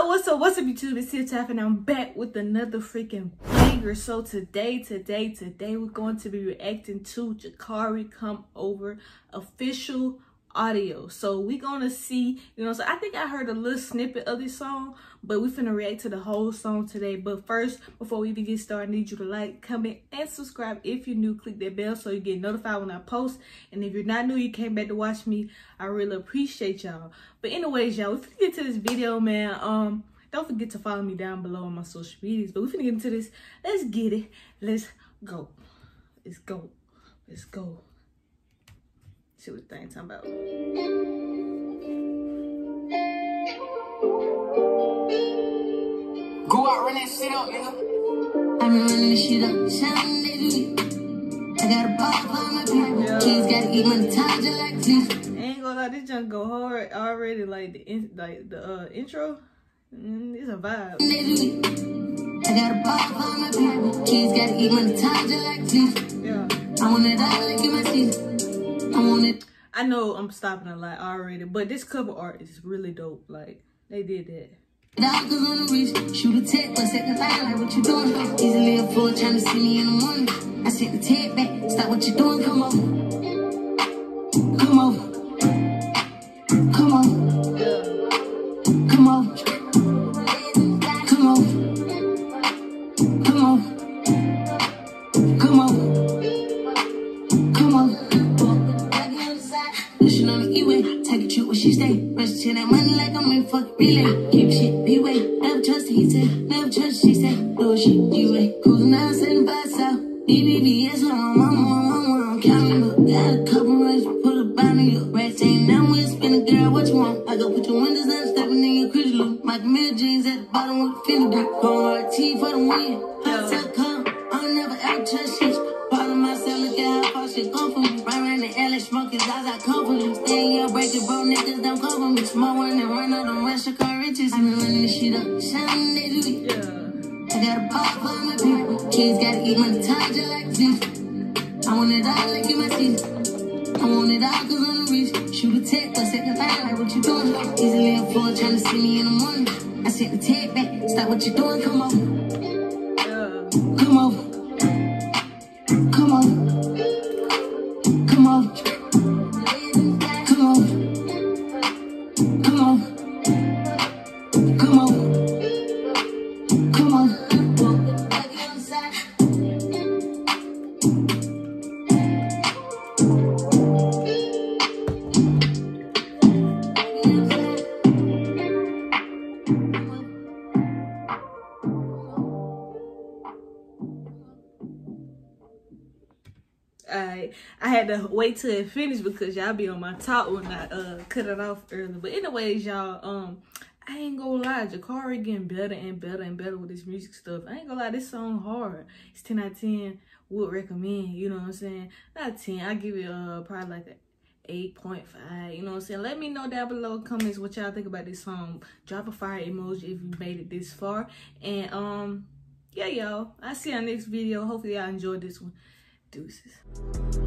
What's up, YouTube? It's Tia Taff and I'm back with another freaking banger. So today we're going to be reacting to Jakari Come Over official audio. So we're gonna see, so I think I heard a little snippet of this song, but we're finna react to the whole song today. But first, before we even get started, I need you to like, comment, and subscribe. If you're new, click that bell so you get notified when I post. And if you're not new, you came back to watch me, I really appreciate y'all. But anyways, y'all, we finna get to this video, man. Don't forget to follow me down below on my social medias. But we finna get into this. Let's get it. Let's go. Let's go. Let's go. See what the thing talking about. Go out, run that shit up, nigga. I'm running this shit up, sound nigga. I got a ball on my paper. Kids gotta eat money time just like this. Ain't gonna lie, this junk go hard already. Like the intro, it's a vibe. I got a ball on my paper. Kids gotta eat money time just like this. Yeah. I want it all like in my teeth. I know I'm stopping a lot already, but this cover art is really dope. Like, they did that. Dogs on the wrist, shoot a tech, but second line, like what you doing? Easily afford trying to see me in the morning. I sent the tech back, stop what you doing, come over. Come over. Come over. Come over. Come over. Come over. Come over. Come over. Pushing on the E-way, take a trip where she stay. Rush to that money like I'm in fucking relay. Keep shit B-way, never trust it, he said. Never trust, she said. Do shit D-way. Cruising down 75 South. BBBS, I'm counting up. Got a couple runs, put a bounty up. Rats ain't now when spinning, girl, what you want? I go put your windows down, stepping in your cruise loop. Michael Miller jeans at the bottom with the finna grip. Going RT for the win. Hotel come, I'll never ever trust shit. Part of myself, look at how far shit come from me. Right around the LA, smoking eyes, I come for them. Stay in your breaking, bro, niggas don't cover me. Small one and run out on Russia car riches. I been running this shit up, shining they do it. I got a ball for my people. Kids gotta eat money time just like this. I want it all like in my teeth. I want it all cause on the wrist. Shoot a tech, but second line, like what you doing? Easily afford trying to see me in the morning. I sent the tech back, stop what you doing, come over. Come over. Come over. Come over. Come over. Come over. Come over. Come on. I had to wait till it finished because y'all be on my top when I cut it off early. But anyways, y'all, I ain't gonna lie, Jakari getting better and better and better with this music stuff. I ain't gonna lie, this song hard. It's 10 out of 10. Would recommend, you know what I'm saying? Not 10, I give it probably like a 8.5, you know what I'm saying? Let me know down below in the comments what y'all think about this song. Drop a fire emoji if you made it this far. And yeah, y'all, I'll see y'all next video. Hopefully y'all enjoyed this one. Deuces.